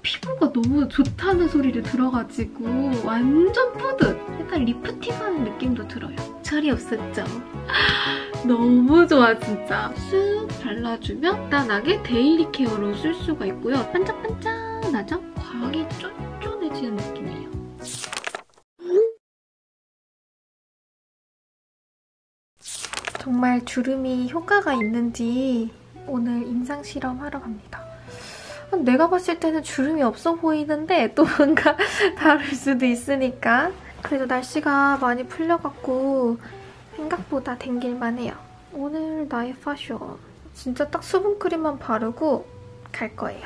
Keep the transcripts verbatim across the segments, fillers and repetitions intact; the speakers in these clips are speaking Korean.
피부가 너무 좋다는 소리를 들어가지고 완전 뿌듯! 약간 리프팅하는 느낌도 들어요. 철이 없었죠? 너무 좋아 진짜. 쓱 발라주면 간단하게 데일리 케어로 쓸 수가 있고요. 반짝반짝하죠? 광이 쫀쫀해지는 느낌이에요. 정말 주름이 효과가 있는지 오늘 임상 실험하러 갑니다. 내가 봤을 때는 주름이 없어 보이는데 또 뭔가 다를 수도 있으니까. 그래도 날씨가 많이 풀려갖고 생각보다 댕길만 해요. 오늘 나의 파션. 진짜 딱 수분크림만 바르고 갈 거예요.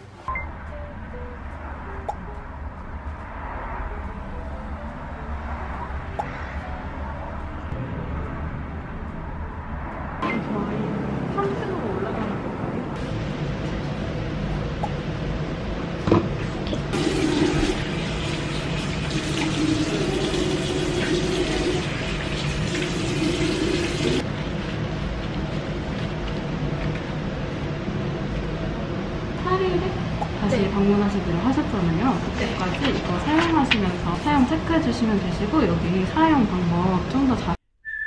다시 방문하시기로 하셨잖아요. 그때까지 이거 사용하시면서 사용 체크해주시면 되시고 여기 사용 방법 좀 더 잘...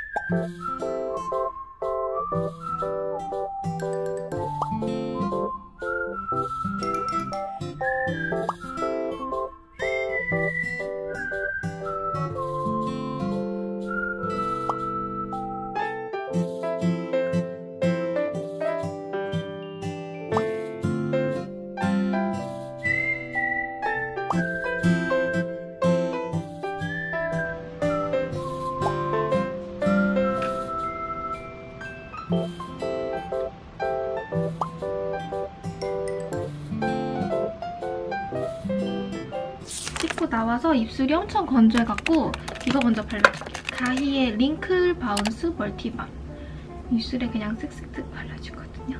씻고 나와서 입술이 엄청 건조해갖고 이거 먼저 발라줄게요. 가히의 링클 바운스 멀티밤. 입술에 그냥 쓱쓱쓱 발라주거든요.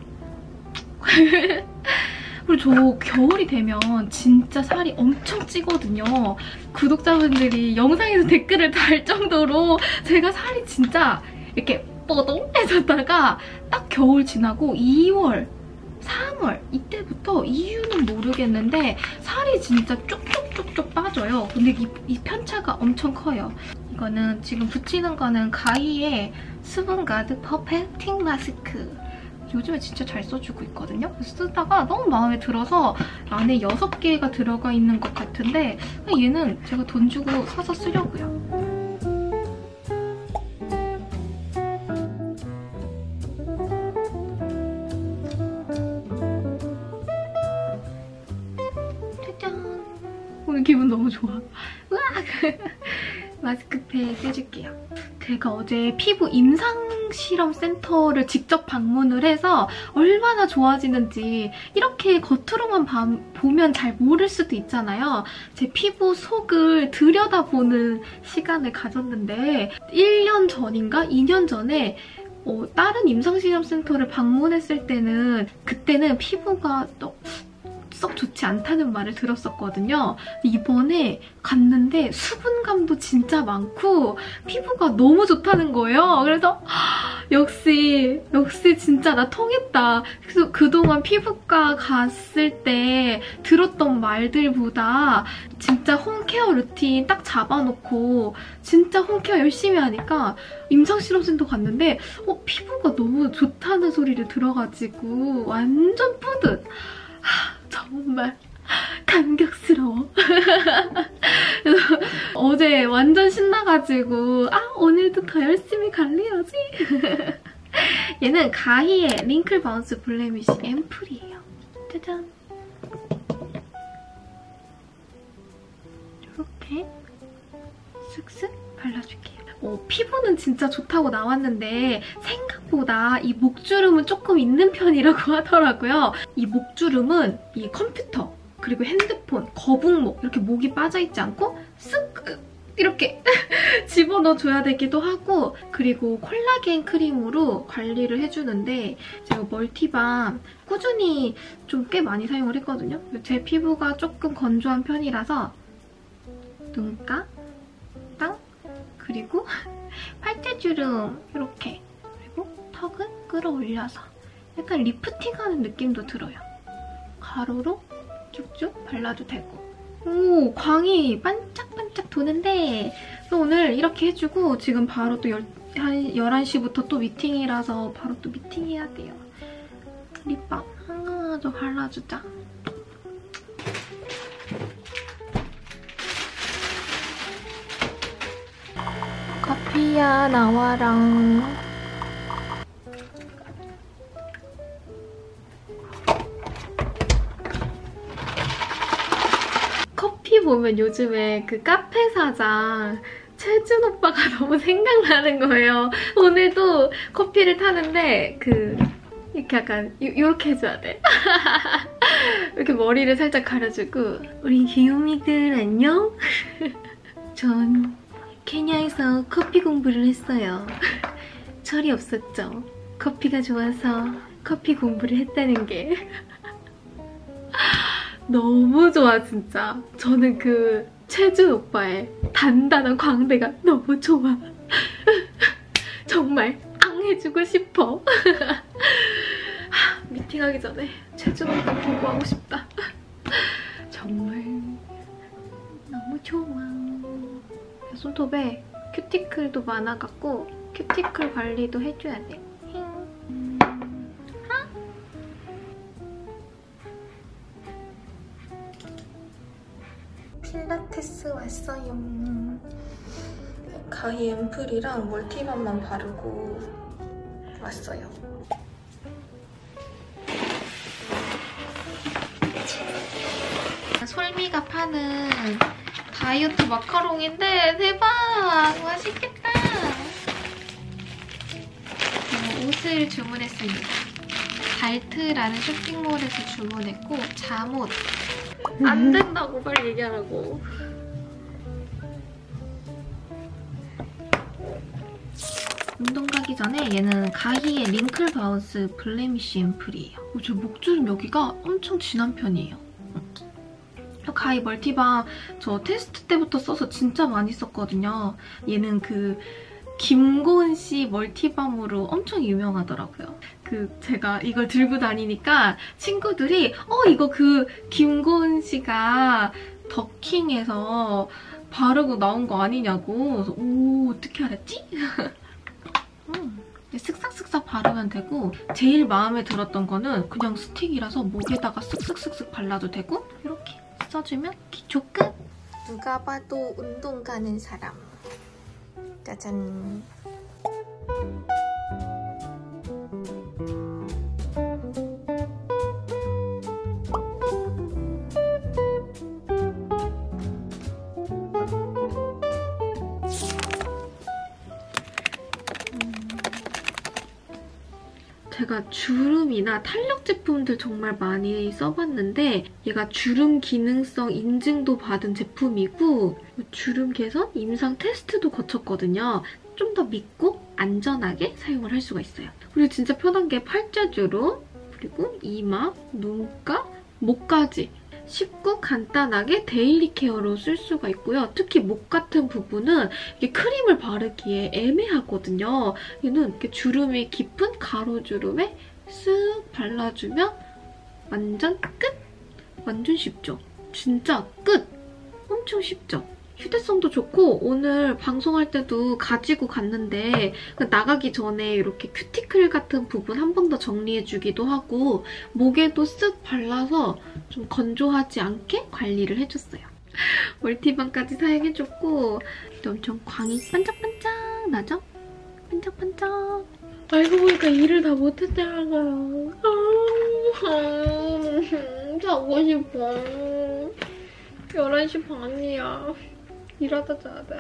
그리고 저 겨울이 되면 진짜 살이 엄청 찌거든요. 구독자분들이 영상에서 댓글을 달 정도로 제가 살이 진짜 이렇게 뻐동해졌다가 딱 겨울 지나고 이월, 삼월 이때부터 이유는 모르겠는데 살이 진짜 쪽쪽쪽쪽 빠져요. 근데 이, 이 편차가 엄청 커요. 이거는 지금 붙이는 거는 가히의 수분가드 퍼펙팅 마스크. 요즘에 진짜 잘 써주고 있거든요. 그래서 쓰다가 너무 마음에 들어서 안에 여섯 개가 들어가 있는 것 같은데 얘는 제가 돈 주고 사서 쓰려고요. 오늘 기분 너무 좋아. 으악! 마스크팩 떼줄게요. 제가 어제 피부 임상실험 센터를 직접 방문을 해서 얼마나 좋아지는지 이렇게 겉으로만 봐, 보면 잘 모를 수도 있잖아요. 제 피부 속을 들여다보는 시간을 가졌는데 일 년 전인가 이 년 전에 어, 다른 임상실험센터를 방문했을 때는 그때는 피부가 또 썩 좋지 않다는 말을 들었었거든요. 이번에 갔는데 수분감도 진짜 많고 피부가 너무 좋다는 거예요. 그래서 역시 역시 진짜 나 통했다. 그래서 그동안 피부과 갔을 때 들었던 말들보다 진짜 홈케어 루틴 딱 잡아놓고 진짜 홈케어 열심히 하니까 임상실험센터 갔는데 어, 피부가 너무 좋다는 소리를 들어가지고 완전 뿌듯. 하, 정말 감격스러워. 그래서 어제 완전 신나가지고 아 오늘도 더 열심히 관리해야지. 얘는 가히의 링클 바운스 블레미쉬 앰플이에요. 짜잔. 이렇게 쓱쓱 발라줄게요. 어, 피부는 진짜 좋다고 나왔는데 생각보다 이 목주름은 조금 있는 편이라고 하더라고요. 이 목주름은 이 컴퓨터 그리고 핸드폰, 거북목 이렇게 목이 빠져있지 않고 쓱 이렇게 집어넣어줘야 되기도 하고 그리고 콜라겐 크림으로 관리를 해주는데 제가 멀티밤 꾸준히 좀 꽤 많이 사용을 했거든요. 제 피부가 조금 건조한 편이라서 눈가, 땅, 그리고 팔자주름 이렇게 그리고 턱은 끌어올려서 약간 리프팅하는 느낌도 들어요. 가로로 쭉쭉 발라도 되고. 오, 광이 반짝반짝 도는데 오늘 이렇게 해주고 지금 바로 또 열, 한 열한 시부터 또 미팅이라서 바로 또 미팅해야 돼요. 립밤 하나 더 발라주자. 커피야 나와라. 커피 보면 요즘에 그 카페 사장 최준 오빠가 너무 생각나는 거예요. 오늘도 커피를 타는데 그 이렇게 약간 요, 요렇게 해줘야 돼. 이렇게 머리를 살짝 가려주고 우리 귀요미들 안녕? 전 케냐에서 커피 공부를 했어요. 철이 없었죠. 커피가 좋아서 커피 공부를 했다는 게. 너무 좋아 진짜. 저는 그 최준 오빠의 단단한 광대가 너무 좋아. 정말 앙 해주고 싶어. 미팅하기 전에 최준 오빠 보고 하고 싶다. 정말 너무 좋아. 손톱에 큐티클도 많아갖고 큐티클 관리도 해줘야 돼. 음. 필라테스 왔어요. 가히 앰플이랑 멀티밤만 바르고 왔어요. 솔미가 파는 다이어트 마카롱인데 대박! 맛있겠다! 어, 옷을 주문했습니다. 발트라는 쇼핑몰에서 주문했고 잠옷! 안 된다고 빨리 얘기하라고. 운동 가기 전에 얘는 가히의 링클 바운스 블레미쉬 앰플이에요. 어, 저 목주름 여기가 엄청 진한 편이에요. 가히 멀티밤 저 테스트 때부터 써서 진짜 많이 썼거든요. 얘는 그 김고은 씨 멀티밤으로 엄청 유명하더라고요. 그 제가 이걸 들고 다니니까 친구들이 어 이거 그 김고은 씨가 더킹에서 바르고 나온 거 아니냐고. 그래서 오 어떻게 알았지? 음, 쓱싹쓱싹 바르면 되고 제일 마음에 들었던 거는 그냥 스틱이라서 목에다가 쓱쓱쓱쓱 발라도 되고 이렇게 써주면 기초 끝! 누가 봐도 운동 가는 사람. 짜잔. 제가 주름이나 탄력 제품들 정말 많이 써봤는데 얘가 주름 기능성 인증도 받은 제품이고 주름 개선, 임상 테스트도 거쳤거든요. 좀 더 믿고 안전하게 사용을 할 수가 있어요. 그리고 진짜 편한 게 팔자주름, 그리고 이마, 눈가, 목까지 쉽고 간단하게 데일리 케어로 쓸 수가 있고요. 특히 목 같은 부분은 이게 크림을 바르기에 애매하거든요. 얘는 이렇게 주름이 깊은 가로주름에 쓱 발라주면 완전 끝! 완전 쉽죠? 진짜 끝! 엄청 쉽죠? 휴대성도 좋고 오늘 방송할 때도 가지고 갔는데 나가기 전에 이렇게 큐티클 같은 부분 한 번 더 정리해주기도 하고 목에도 쓱 발라서 좀 건조하지 않게 관리를 해줬어요. 멀티밤까지 사용해줬고 엄청 광이 반짝반짝 나죠? 반짝반짝. 알고 보니까 일을 다 못했더라고요. 아, 자고 싶어. 열한 시 반이야. 일하다 자야 돼.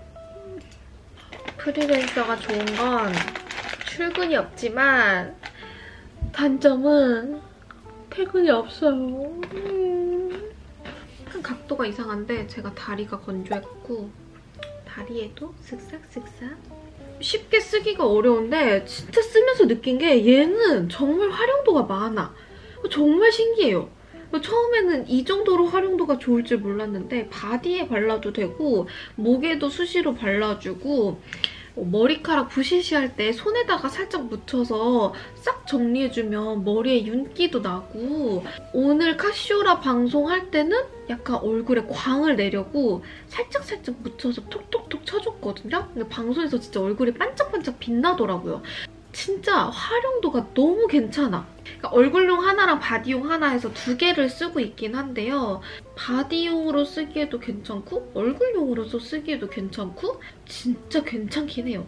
프리랜서가 좋은 건 출근이 없지만 단점은 퇴근이 없어요. 음. 약간 각도가 이상한데 제가 다리가 건조해갖고 다리에도 쓱싹쓱싹. 쉽게 쓰기가 어려운데 진짜 쓰면서 느낀 게 얘는 정말 활용도가 많아. 정말 신기해요. 처음에는 이 정도로 활용도가 좋을 줄 몰랐는데 바디에 발라도 되고 목에도 수시로 발라주고 머리카락 부시시할 때 손에다가 살짝 묻혀서 싹 정리해주면 머리에 윤기도 나고 오늘 카시오라 방송할 때는 약간 얼굴에 광을 내려고 살짝살짝 묻혀서 톡톡톡 쳐줬거든요. 근데 방송에서 진짜 얼굴이 반짝반짝 빛나더라고요. 진짜 활용도가 너무 괜찮아. 그러니까 얼굴용 하나랑 바디용 하나 해서 두 개를 쓰고 있긴 한데요. 바디용으로 쓰기에도 괜찮고 얼굴용으로 쓰기에도 괜찮고 진짜 괜찮긴 해요.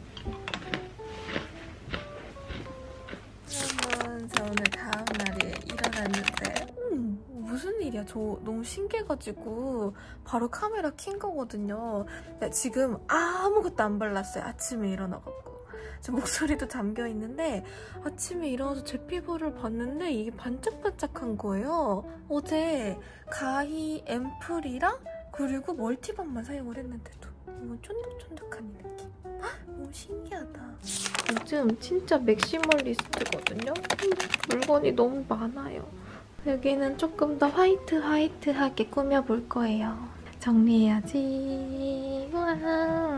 여러분, 저 오늘 다음 날에 일어났는데 음, 무슨 일이야. 저 너무 신기해가지고 바로 카메라 킨 거거든요. 근데 지금 아무것도 안 발랐어요. 아침에 일어나갖고. 제 목소리도 잠겨있는데 아침에 일어나서 제 피부를 봤는데 이게 반짝반짝한 거예요. 어제 가히 앰플이랑 그리고 멀티밤만 사용을 했는데도 너무 쫀득쫀득한 이 느낌. 헉, 너무 신기하다. 요즘 진짜 맥시멀리스트거든요. 물건이 너무 많아요. 여기는 조금 더 화이트 화이트하게 꾸며볼 거예요. 정리해야지. 와.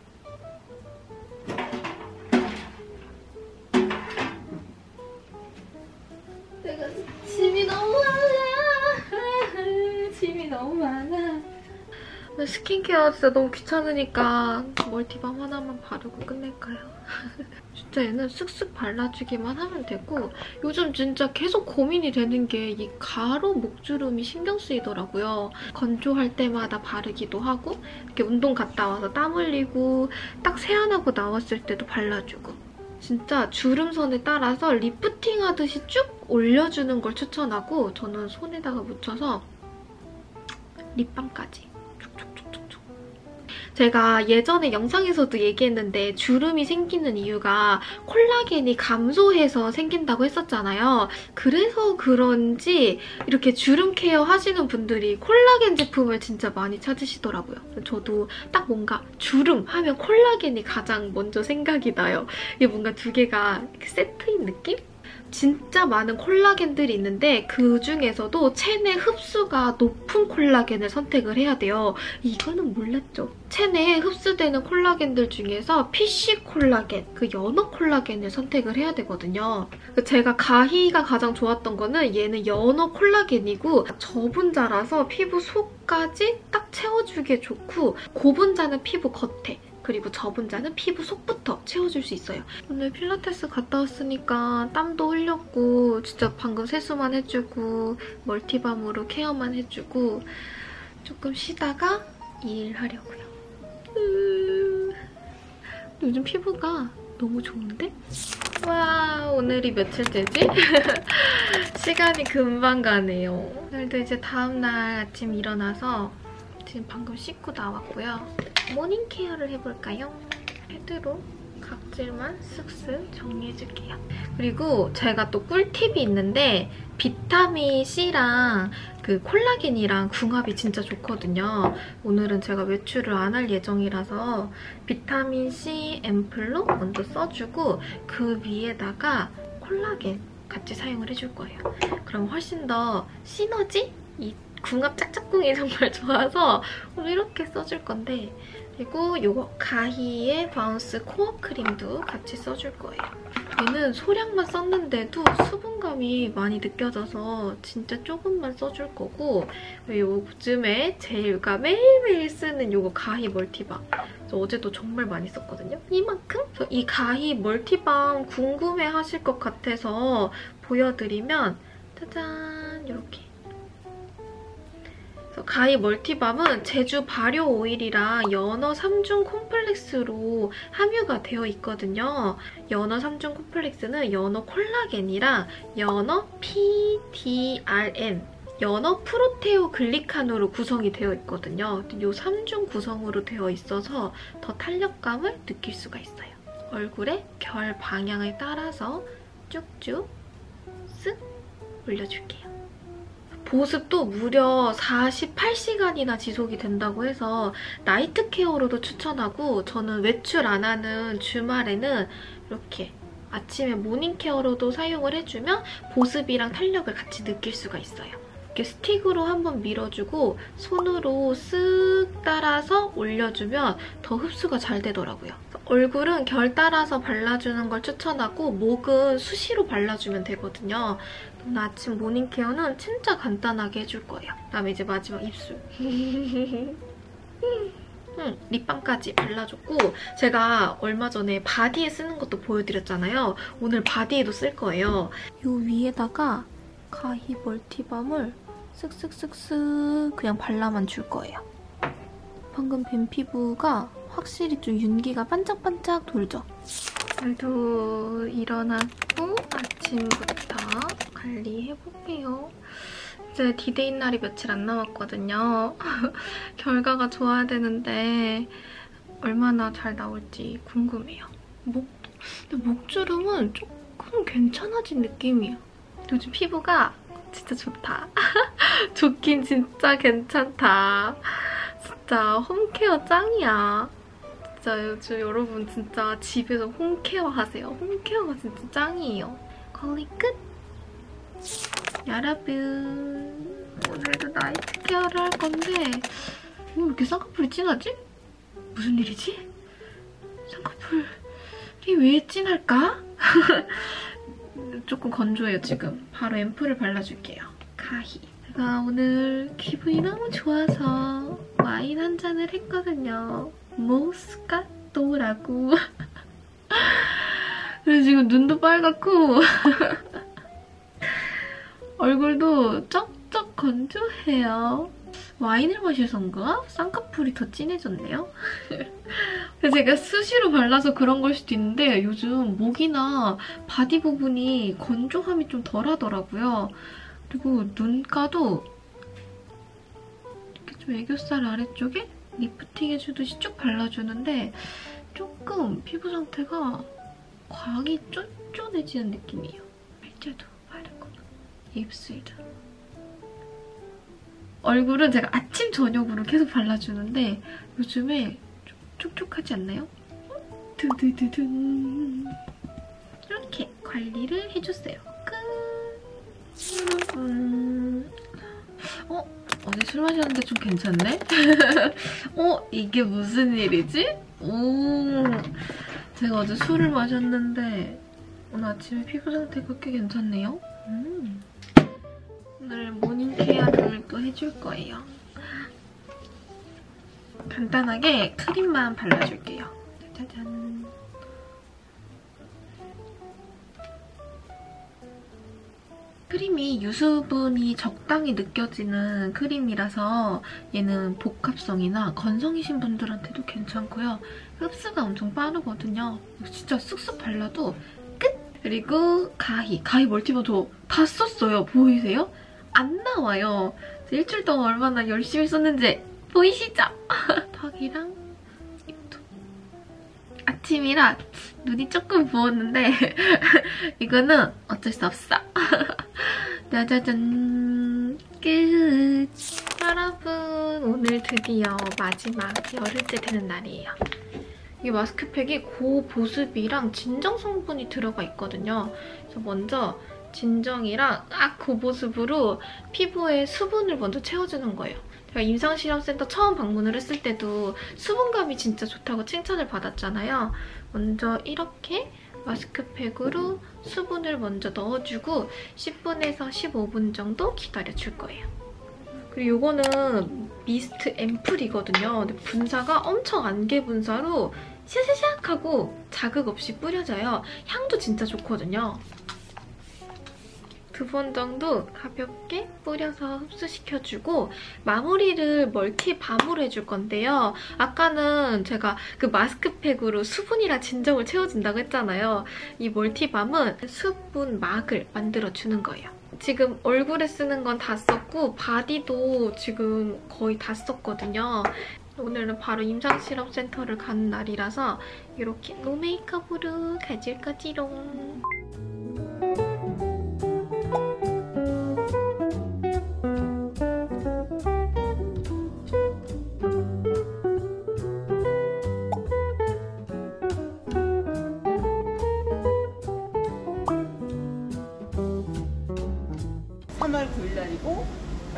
내가 짐이 너무 많아. 짐이 너무 많아. 스킨케어 진짜 너무 귀찮으니까 멀티밤 하나만 바르고 끝낼까요? 진짜 얘는 쓱쓱 발라주기만 하면 되고 요즘 진짜 계속 고민이 되는 게 이 가로 목주름이 신경 쓰이더라고요. 건조할 때마다 바르기도 하고 이렇게 운동 갔다 와서 땀 흘리고 딱 세안하고 나왔을 때도 발라주고 진짜 주름선에 따라서 리프팅 하듯이 쭉 올려주는 걸 추천하고 저는 손에다가 묻혀서 립밤까지 촉촉촉촉촉. 제가 예전에 영상에서도 얘기했는데 주름이 생기는 이유가 콜라겐이 감소해서 생긴다고 했었잖아요. 그래서 그런지 이렇게 주름 케어 하시는 분들이 콜라겐 제품을 진짜 많이 찾으시더라고요. 저도 딱 뭔가 주름 하면 콜라겐이 가장 먼저 생각이 나요. 이게 뭔가 두 개가 세트인 느낌? 진짜 많은 콜라겐들이 있는데 그중에서도 체내 흡수가 높은 콜라겐을 선택을 해야 돼요. 이거는 몰랐죠? 체내에 흡수되는 콜라겐들 중에서 피씨 콜라겐, 그 연어 콜라겐을 선택을 해야 되거든요. 제가 가히가 가장 좋았던 거는 얘는 연어 콜라겐이고 저분자라서 피부 속까지 딱 채워주기에 좋고 고분자는 피부 겉에 그리고 저분자는 피부 속부터 채워줄 수 있어요. 오늘 필라테스 갔다 왔으니까 땀도 흘렸고 진짜 방금 세수만 해주고 멀티밤으로 케어만 해주고 조금 쉬다가 일하려고요. 으... 요즘 피부가 너무 좋은데? 와, 오늘이 며칠째지? 시간이 금방 가네요. 오늘도 이제 다음날 아침 일어나서 지금 방금 씻고 나왔고요. 모닝 케어를 해볼까요? 헤드로 각질만 쓱쓱 정리해줄게요. 그리고 제가 또 꿀팁이 있는데 비타민C랑 그 콜라겐이랑 궁합이 진짜 좋거든요. 오늘은 제가 외출을 안 할 예정이라서 비타민C 앰플로 먼저 써주고 그 위에다가 콜라겐 같이 사용을 해줄 거예요. 그럼 훨씬 더 시너지? 이 궁합 짝짝꿍이 정말 좋아서 오늘 이렇게 써줄 건데 그리고 이거 가히의 바운스 코어 크림도 같이 써줄 거예요. 얘는 소량만 썼는데도 수분감이 많이 느껴져서 진짜 조금만 써줄 거고 요즘에 제가 매일매일 쓰는 이거 가히 멀티밤 어제도 정말 많이 썼거든요. 이만큼? 이 가히 멀티밤 궁금해하실 것 같아서 보여드리면 짜잔 이렇게 가히 멀티밤은 제주 발효 오일이랑 연어 삼중 콤플렉스로 함유가 되어 있거든요. 연어 삼중 콤플렉스는 연어 콜라겐이랑 연어 피디알엠, 연어 프로테오 글리칸으로 구성이 되어 있거든요. 이 삼중 구성으로 되어 있어서 더 탄력감을 느낄 수가 있어요. 얼굴에 결 방향을 따라서 쭉쭉 쓱 올려줄게요. 보습도 무려 사십팔 시간이나 지속이 된다고 해서 나이트 케어로도 추천하고 저는 외출 안 하는 주말에는 이렇게 아침에 모닝 케어로도 사용을 해주면 보습이랑 탄력을 같이 느낄 수가 있어요. 이렇게 스틱으로 한번 밀어주고 손으로 쓱 따라서 올려주면 더 흡수가 잘 되더라고요. 얼굴은 결 따라서 발라주는 걸 추천하고 목은 수시로 발라주면 되거든요. 오늘 아침 모닝케어는 진짜 간단하게 해줄 거예요. 그다음에 이제 마지막 입술. 음, 립밤까지 발라줬고 제가 얼마 전에 바디에 쓰는 것도 보여드렸잖아요. 오늘 바디에도 쓸 거예요. 이 위에다가 가히 멀티밤을 쓱쓱쓱쓱 그냥 발라만 줄 거예요. 방금 뵌 피부가 확실히 좀 윤기가 반짝반짝 돌죠? 오늘도 일어났고 아침부터 관리해볼게요. 이제 디데이 날이 며칠 안 남았거든요. 결과가 좋아야 되는데 얼마나 잘 나올지 궁금해요. 목, 근데 목주름은 조금 괜찮아진 느낌이에요. 요즘 피부가 진짜 좋다. 좋긴 진짜 괜찮다. 진짜 홈케어 짱이야. 진짜 요즘 여러분 진짜 집에서 홈케어 하세요. 홈케어가 진짜 짱이에요. 관리 끝! 여러분 오늘도 나이트 케어를 할 건데 왜 이렇게 쌍꺼풀이 진하지? 무슨 일이지? 쌍꺼풀이 왜 진할까? 조금 건조해요 지금. 바로 앰플을 발라줄게요. 가히. 제가 오늘 기분이 너무 좋아서 와인 한 잔을 했거든요. 모스카토라고. 그래서 지금 눈도 빨갛고 얼굴도 쩍쩍 건조해요. 와인을 마셔서인가? 쌍꺼풀이 더 진해졌네요. 제가 수시로 발라서 그런 걸 수도 있는데 요즘 목이나 바디 부분이 건조함이 좀 덜하더라고요. 그리고 눈가도 이렇게 좀 애교살 아래쪽에 리프팅 해주듯이 쭉 발라주는데 조금 피부 상태가 광이 쫀쫀해지는 느낌이에요. 팔자도 바르고 입술도. 얼굴은 제가 아침 저녁으로 계속 발라주는데 요즘에 좀 촉촉하지 않나요? 두두두둔. 이렇게 관리를 해줬어요. 끝! 여러분. 어? 어제 술 마셨는데 좀 괜찮네? 어? 이게 무슨 일이지? 오, 제가 어제 술을 마셨는데 오늘 아침에 피부 상태가 꽤 괜찮네요? 음. 오늘 모닝케어를 또 해줄 거예요. 간단하게 크림만 발라줄게요. 짜잔. 크림이 유수분이 적당히 느껴지는 크림이라서 얘는 복합성이나 건성이신 분들한테도 괜찮고요. 흡수가 엄청 빠르거든요. 진짜 쓱쓱 발라도 끝! 그리고 가히. 가히 멀티밤 저 다 썼어요. 보이세요? 안 나와요. 일주일 동안 얼마나 열심히 썼는지 보이시죠? 턱이랑 입도. 아침이라 눈이 조금 부었는데 이거는 어쩔 수 없어. 짜자잔 끝. 여러분 오늘 드디어 마지막 열흘째 되는 날이에요. 이 마스크팩이 고보습이랑 진정 성분이 들어가 있거든요. 그래서 먼저 진정이랑 딱 고보습으로 피부에 수분을 먼저 채워주는 거예요. 제가 임상실험센터 처음 방문을 했을 때도 수분감이 진짜 좋다고 칭찬을 받았잖아요. 먼저 이렇게 마스크팩으로 수분을 먼저 넣어주고 십 분에서 십오 분 정도 기다려줄 거예요. 그리고 이거는 미스트 앰플이거든요. 근데 분사가 엄청 안개 분사로 샤샤샥 하고 자극 없이 뿌려져요. 향도 진짜 좋거든요. 두 번 정도 가볍게 뿌려서 흡수시켜주고 마무리를 멀티밤으로 해줄 건데요. 아까는 제가 그 마스크팩으로 수분이랑 진정을 채워준다고 했잖아요. 이 멀티밤은 수분막을 만들어주는 거예요. 지금 얼굴에 쓰는 건 다 썼고 바디도 지금 거의 다 썼거든요. 오늘은 바로 임상실험센터를 가는 날이라서 이렇게 노 메이크업으로 가질 거지롱. 삼월 구일 날이고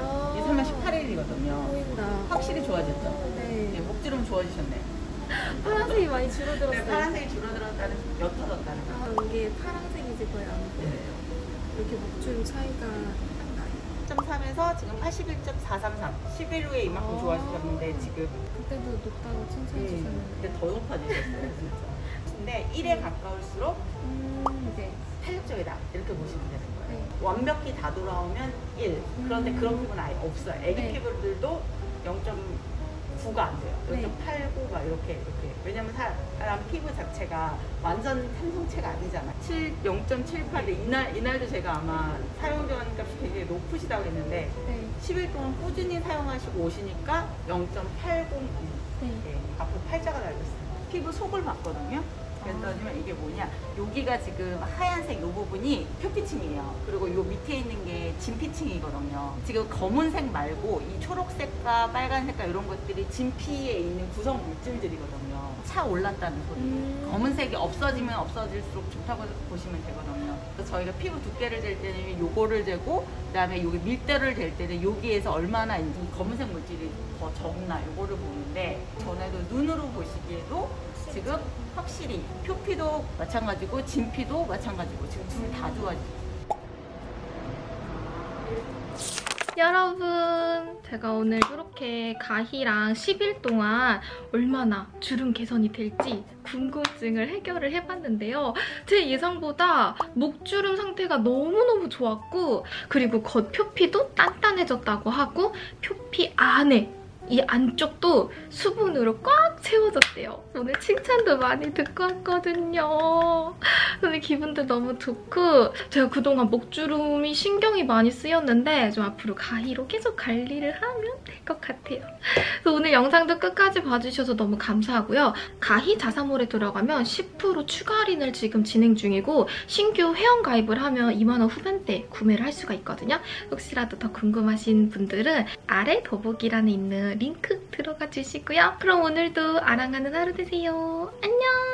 보인다. 확실히 좋아졌죠? 네. 네, 목주름 좋아지셨네. 파란색이 많이 줄어들었어요. 네, 파란색이 줄어들었다는, 옅어졌다는 거. 아, 이게 파란색이지 거의 안 보여요. 네. 이렇게 목주름 차이가 딱 나요. 점 삼에서 지금 팔십일 점 사삼삼. 십 일 후에 이만큼 아. 좋아지셨는데 지금 그때도 높다고 칭찬해 주셨는데. 근데 더 높아지셨어요, 진짜. 근데 일에 가까울수록 음, 네. 탄력적이다. 이렇게 보시면 되는 거예요. 네. 완벽히 다 돌아오면 일. 그런데 음. 그런 피부는 아예 없어요. 애기 네. 피부들도 영 점 구가 안 돼요. 네. 영 점 팔구 막 이렇게 이렇게. 왜냐면 사람 피부 자체가 완전 탄성체가 아니잖아요. 영 점 칠팔. 이날 이날도 제가 아마 사용 전환 값이 굉장히 높으시다고 했는데 네. 십 일 동안 꾸준히 사용하시고 오시니까 영 점 팔공이. 네. 네, 앞으로 팔자가 달렸어요. 피부 속을 봤거든요. 그랬더니 이게 뭐냐, 여기가 지금 하얀색 이 부분이 표피층이에요. 그리고 이 밑에 있는 게 진피층이거든요. 지금 검은색 말고 이 초록색과 빨간색과 이런 것들이 진피에 있는 구성 물질들이거든요. 차 올랐다는 소리. 음. 검은색이 없어지면 없어질수록 좋다고 보시면 되거든요. 그래서 저희가 피부 두께를 잴 때는 요거를 재고, 그 다음에 여기 밀도를 잴 때는 여기에서 얼마나 이 검은색 물질이 더 적나 요거를 보는데, 전에도 눈으로 보시기에도 지금 확실히 표피도 마찬가지고 진피도 마찬가지고 지금 둘 다 좋아지고. 여러분, 제가 오늘 이렇게 가희랑 십 일 동안 얼마나 주름 개선이 될지 궁금증을 해결을 해봤는데요. 제 예상보다 목주름 상태가 너무너무 좋았고, 그리고 겉 표피도 단단해졌다고 하고, 표피 안에 이 안쪽도 수분으로 꽉 채워졌대요. 오늘 칭찬도 많이 듣고 왔거든요. 오늘 기분도 너무 좋고, 제가 그동안 목주름이 신경이 많이 쓰였는데 좀 앞으로 가희로 계속 관리를 하면 될 것 같아요. 그래서 오늘 영상도 끝까지 봐주셔서 너무 감사하고요. 가희 자사몰에 들어가면 십 퍼센트 추가 할인을 지금 진행 중이고, 신규 회원 가입을 하면 이만 원 후반대 구매를 할 수가 있거든요. 혹시라도 더 궁금하신 분들은 아래 더보기란에 있는 링크 들어가 주시고요. 그럼 오늘도 아랑하는 하루 되세요. 안녕!